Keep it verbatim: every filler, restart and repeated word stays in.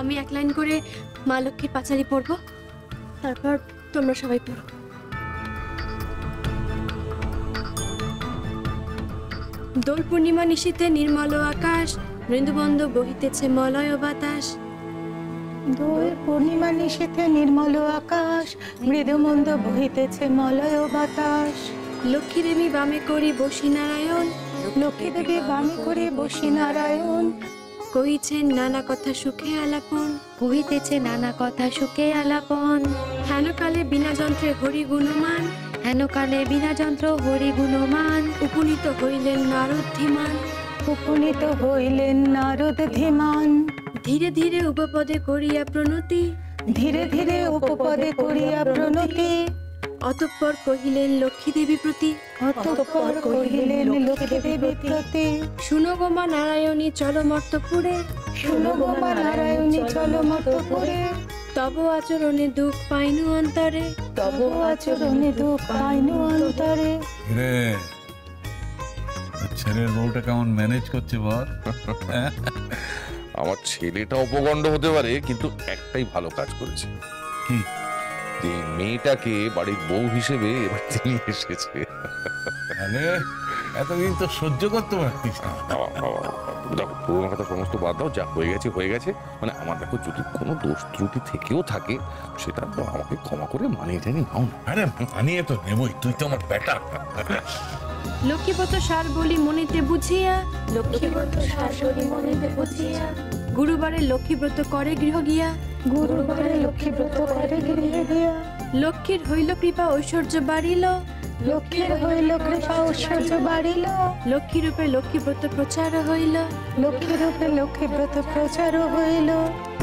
আমি এক লাইন করে মা লক্ষ্মীর পাঁচালি পড়বো, তারপর তোমরা সবাই পড়ো। দোল পূর্ণিমা নিশীথে নির্মল আকাশ, মৃদুবন্ধ বহিতেছে মলয় বাতাস। দোল পূর্ণিমা নিশীথে নির্মল আকাশ, মৃদুমন্দ বহিতেছে মলয় বাতাস। লক্ষ্মী দেবী বামে করি বসি নারায়ণ, লক্ষ্মী দেবী বামে করে বসি নারায়ণ। কহিছেন নানা কথা সুখে আলাপন, কহিতেছে নানা কথা সুখে আলাপন। হেন কালে বিনা যন্ত্রে হরি গুণমান, হেন কালে বিনা যন্ত্র হরি গুণমান। উপনীত হইলেন নারদ ধীমান, উপনীত হইলেন নারদ ধীমান। ধীরে ধীরে উপপদে করিয়া প্রণতি, ধীরে ধীরে উপপদে করিয়া প্রণতি। অতঃপর কহিলেন লক্ষ্মী দেবী প্রতি, অতঃপর কহিলেন লক্ষ্মী দেবী প্রতি। শুনো গো মা নারায়ণী চলো মর্তপুরে, শুনো গো মা নারায়ণী চলো মর্তপুরে। তব আচরণে দুঃখ পাইনু অন্তরে, তব আচরণে দুঃখ পাইনু অন্তরে। রে ছেলের বউটা কেমন ম্যানেজ করছে বল? আমার ছেলেটা অপগণ্ড হতে পারে, কিন্তু একটাই ভালো কাজ করেছে। কি? এই মেয়েটাকে বাড়ির বউ হিসেবে এবার তিনি এসেছে। আরে এতদিন তো সহ্য করতে পারতিস না। দেখো পুরোনো কথা সমস্ত বাদ দাও, যা হয়ে গেছে হয়ে গেছে। মানে আমার দেখো যদি কোনো দোষ ত্রুটি থেকেও থাকে সেটা তো আমাকে ক্ষমা করে মানিয়ে টেনে নাও না। আরে মানিয়ে তো নেবই, তুই তো আমার বেটা। লক্ষ্মীব্রত সার বলি মনেতে বুঝিয়া, লক্ষ্মীব্রত সার বলি মনেতে বুঝিয়া। গুরুবারে লক্ষ্মীব্রত করে গৃহ গিয়া, গুরুবারে লক্ষ্মীব্রত করে গৃহে গিয়া। লক্ষ্মীর হইল কৃপা ঐশ্বর্য বাড়িল, লক্ষ্মীর হইল কৃপা ঐশ্বর্য বাড়িল। লক্ষ্মী রূপে লক্ষ্মীব্রত প্রচার হইল, লক্ষ্মী রূপে লক্ষ্মীব্রত প্রচার হইল।